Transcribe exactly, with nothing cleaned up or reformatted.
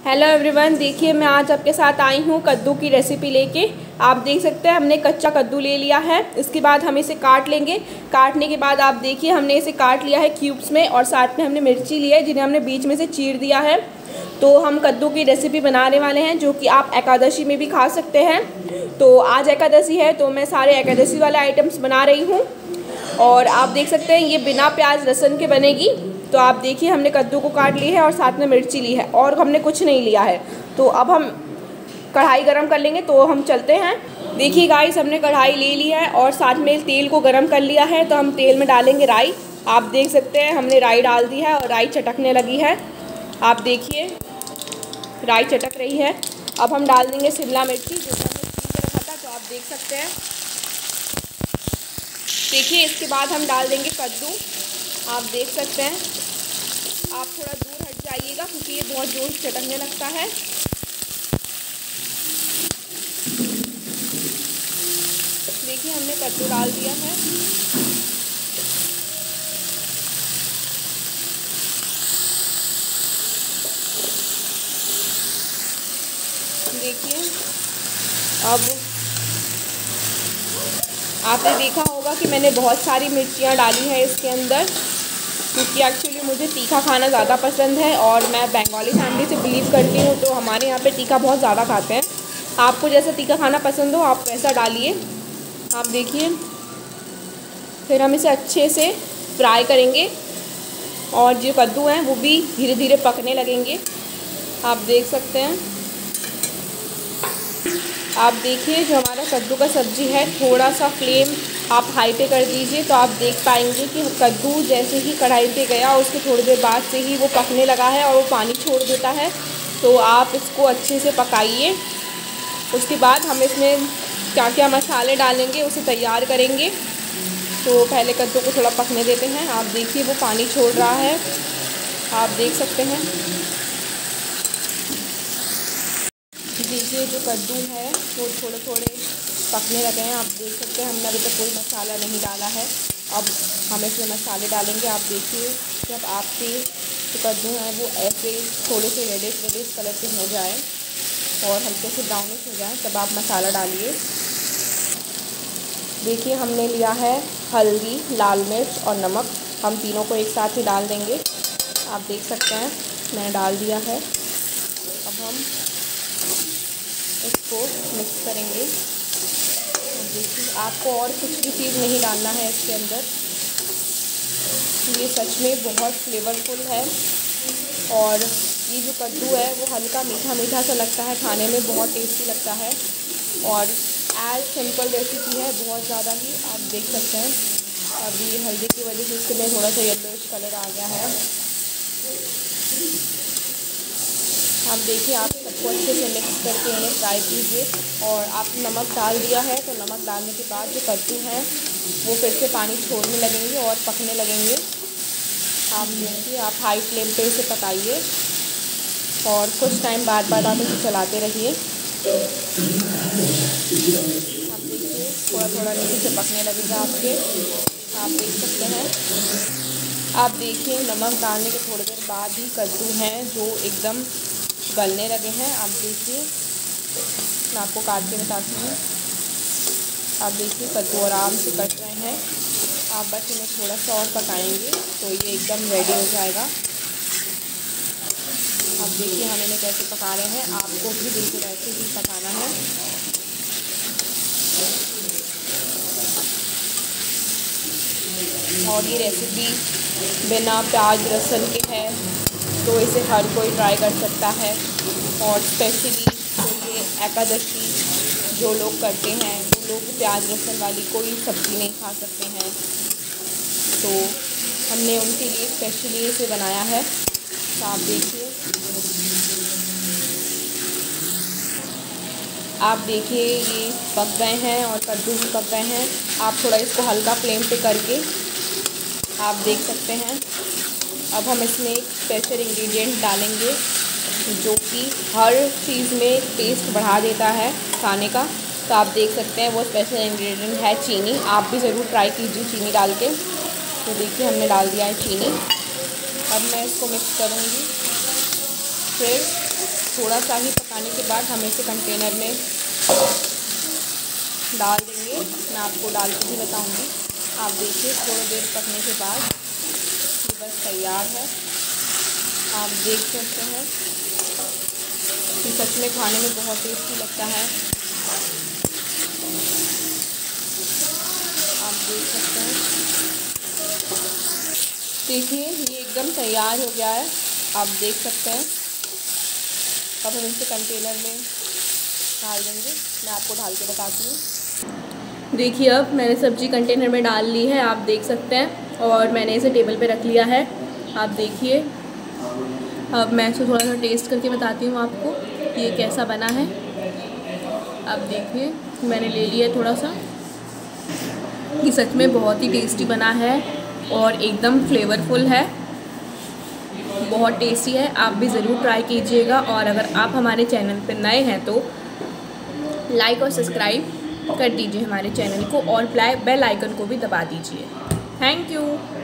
Hello everyone, देखिए मैं आज आपके साथ आई हूँ कद्दू की रेसिपी लेके। आप देख सकते हैं हमने कच्चा कद्दू ले लिया है। इसके बाद हम इसे काट लेंगे। काटने के बाद आप देखिए हमने इसे काट लिया है क्यूब्स में, और साथ में हमने मिर्ची ली है जिन्हें हमने बीच में से चीर दिया है। तो हम कद्दू की रेसिपी बनाने वाले हैं जो कि आप एकादशी में भी खा सकते हैं। तो आज एकादशी है तो मैं सारे एकादशी वाले आइटम्स बना रही हूँ। और आप देख सकते हैं ये बिना प्याज लहसुन के बनेगी। तो आप देखिए हमने कद्दू को काट ली है और साथ में मिर्ची ली है और हमने कुछ नहीं लिया है। तो अब हम कढ़ाई गरम कर लेंगे, तो हम चलते हैं। देखिए गाइस, हमने कढ़ाई ले ली है और साथ में तेल को गरम कर लिया है। तो हम तेल में डालेंगे राई। आप देख सकते हैं हमने राई डाल दी है और राई चटकने लगी है। आप देखिए राई चटक रही है। अब हम डाल देंगे शिमला मिर्ची जो हमने छील के रखा था। तो आप देख सकते हैं, देखिए इसके बाद हम डाल देंगे कद्दू। आप देख सकते हैं, आप थोड़ा दूर हट जाइएगा क्योंकि ये बहुत जोर से चटकने लगता है। देखिए हमने कद्दू डाल दिया है। देखिए अब आपने देखा होगा कि मैंने बहुत सारी मिर्चियाँ डाली है इसके अंदर, क्योंकि एक्चुअली मुझे तीखा खाना ज़्यादा पसंद है और मैं बंगाली फैमिली से बिलीव करती हूँ। तो हमारे यहाँ पे तीखा बहुत ज़्यादा खाते हैं। आपको जैसा तीखा खाना पसंद हो आप वैसा डालिए। आप देखिए फिर हम इसे अच्छे से फ्राई करेंगे और जो कद्दू हैं वो भी धीरे धीरे पकने लगेंगे। आप देख सकते हैं, आप देखिए जो हमारा कद्दू का सब्ज़ी है, थोड़ा सा फ्लेम आप हाई पे कर दीजिए तो आप देख पाएंगे कि कद्दू जैसे ही कढ़ाई पे गया उसके थोड़ी देर बाद से ही वो पकने लगा है और वो पानी छोड़ देता है। तो आप इसको अच्छे से पकाइए। उसके बाद हम इसमें क्या क्या मसाले डालेंगे उसे तैयार करेंगे। तो पहले कद्दू को थोड़ा पकने देते हैं। आप देखिए वो पानी छोड़ रहा है, आप देख सकते हैं। देखिए जो कद्दू है वो थोड़े थोड़े पकने लगे हैं। आप देख सकते हैं हमने अभी तक कोई मसाला नहीं डाला है। अब हम इसमें मसाले डालेंगे। आप देखिए जब आपके जो कद्दू हैं वो ऐसे थोड़े से रेडिश रेडिश कलर के हो जाए और हल्के से ब्राउनिश हो जाए तब आप मसाला डालिए। देखिए हमने लिया है हल्दी, लाल मिर्च और नमक। हम तीनों को एक साथ ही डाल देंगे। आप देख सकते हैं मैंने डाल दिया है। अब हम इसको मिक्स करेंगे। देखिए आपको और कुछ भी चीज़ नहीं डालना है इसके अंदर। ये सच में बहुत फ्लेवरफुल है और ये जो कद्दू है वो हल्का मीठा मीठा सा लगता है, खाने में बहुत टेस्टी लगता है और एज सिंपल रेसिपी है बहुत ज़्यादा ही। आप देख सकते हैं अभी हल्दी की वजह से इसके में थोड़ा सा येलोइश कलर आ गया है। आप देखिए आप सबको अच्छे से मिक्स करके इन्हें फ्राई कीजिए। और आप नमक डाल दिया है तो नमक डालने के बाद जो कद्दू हैं वो फिर से पानी छोड़ने लगेंगे और पकने लगेंगे। आप देखिए आप हाई फ्लेम पे इसे पकाइए और कुछ टाइम बाद बाद आप इसे चलाते रहिए। आप देखिए थोड़ा थोड़ा नीचे से पकने लगेगा आपके। आप देख सकते हैं, आप देखिए नमक डालने के थोड़ी देर बाद ही कद्दू हैं जो एकदम गलने लगे हैं। आप देखिए मैं आपको काट के बताती हूँ। आप देखिए कद्दू आराम से कट रहे हैं। आप बस इन्हें थोड़ा सा और पकाएंगे तो ये एकदम रेडी हो जाएगा। आप देखिए हम इन्हें कैसे पका रहे हैं, आपको भी बिल्कुल ऐसे ही पकाना है। और ये रेसिपी बिना प्याज लहसुन के है तो इसे हर कोई ट्राई कर सकता है। और स्पेशली तो ये एकादशी जो लोग करते हैं वो लोग प्याज लहसुन वाली कोई सब्ज़ी नहीं खा सकते हैं, तो हमने उनके लिए स्पेशली इसे बनाया है। तो आप देखिए आप देखिए ये पक गए हैं और कद्दू भी पक गए हैं। आप थोड़ा इसको हल्का फ्लेम पे करके आप देख सकते हैं। अब हम इसमें एक स्पेशल इंग्रेडिएंट डालेंगे जो कि हर चीज़ में टेस्ट बढ़ा देता है खाने का। तो आप देख सकते हैं वो स्पेशल इंग्रेडिएंट है चीनी। आप भी ज़रूर ट्राई कीजिए चीनी डाल के। तो देखिए हमने डाल दिया है चीनी। अब मैं इसको मिक्स करूँगी। फिर थोड़ा सा ही पकाने के बाद हम इसे कंटेनर में डाल देंगे। मैं आपको डाल के भी बताऊंगी। आप देखिए थोड़ी देर पकने के बाद ये बस तैयार है। आप देख सकते हैं ये सच में खाने में बहुत टेस्टी लगता है। आप देख सकते हैं, देखिए ये एकदम तैयार हो गया है। आप देख सकते हैं। अब हम इसे कंटेनर में डाल देंगे। मैं आपको डाल के बताती हूँ। देखिए अब मैंने सब्ज़ी कंटेनर में डाल ली है, आप देख सकते हैं, और मैंने इसे टेबल पे रख लिया है। आप देखिए अब मैं इसे थोड़ा सा टेस्ट करके बताती हूँ आपको ये कैसा बना है। आप देखिए मैंने ले लिया है थोड़ा सा। ये सच में बहुत ही टेस्टी बना है और एकदम फ्लेवरफुल है, बहुत टेस्टी है। आप भी ज़रूर ट्राई कीजिएगा। और अगर आप हमारे चैनल पर नए हैं तो लाइक और सब्सक्राइब कर दीजिए हमारे चैनल को और बेल आइकन को भी दबा दीजिए। Thank you.